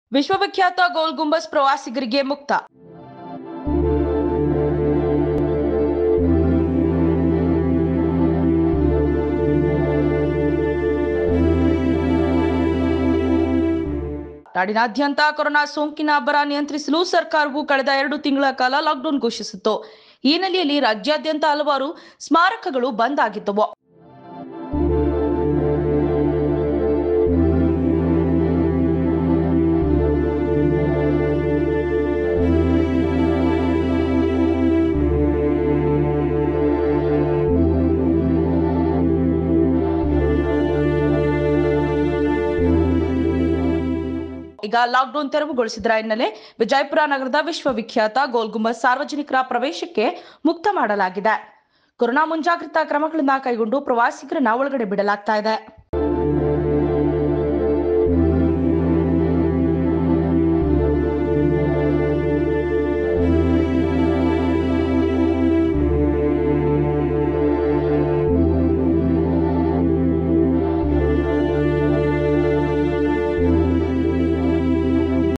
ವಿಶ್ವವಿಖ್ಯಾತ ಗೋಲ್ ಗುಂಬಜ್ ಪ್ರವಾಸಿಗರಿಗೆ ಮುಕ್ತ. ನಾಡಿನಾದ್ಯಂತ ಕೊರೋನಾ ಸೋಂಕಿನ ಅಬ್ಬರ ನಿಯಂತ್ರಿಸಲು ಸರ್ಕಾರವು ಕಳೆದ 2 ತಿಂಗಳ ಕಾಲ ಲಾಕ್ಡೌನ್ ಘೋಷಿಸಿತ್ತು. ಈ ಹಿನ್ನೆಲೆಯಲ್ಲಿ ರಾಜ್ಯಾದ್ಯಂತ ಹಲವಾರು ಸ್ಮಾರಕಗಳು ಬಂದ್ ಆಗಿದ್ದವು. ಈಗ ಲಾಕ್ಡೌನ್ ತೆರವುಗೊಳಿಸಿದ ಹಿನ್ನೆಲೆ ವಿಜಯಪುರ ನಗರದ ವಿಶ್ವವಿಖ್ಯಾತ ಗೋಲ್ ಗುಂಬಜ್ ಸಾರ್ವಜನಿಕರ ಪ್ರವೇಶಕ್ಕೆ ಮುಕ್ತ ಮಾಡಲಾಗಿದೆ. ಕೊರೋನಾ ಮುಂಜಾಗ್ರತಾ ಕ್ರಮಗಳನ್ನು ಕೈಗೊಂಡು ಪ್ರವಾಸಿಗರನ್ನ ಒಳಗಡೆ ಬಿಡಲಾಗ್ತಾ ಇದೆ.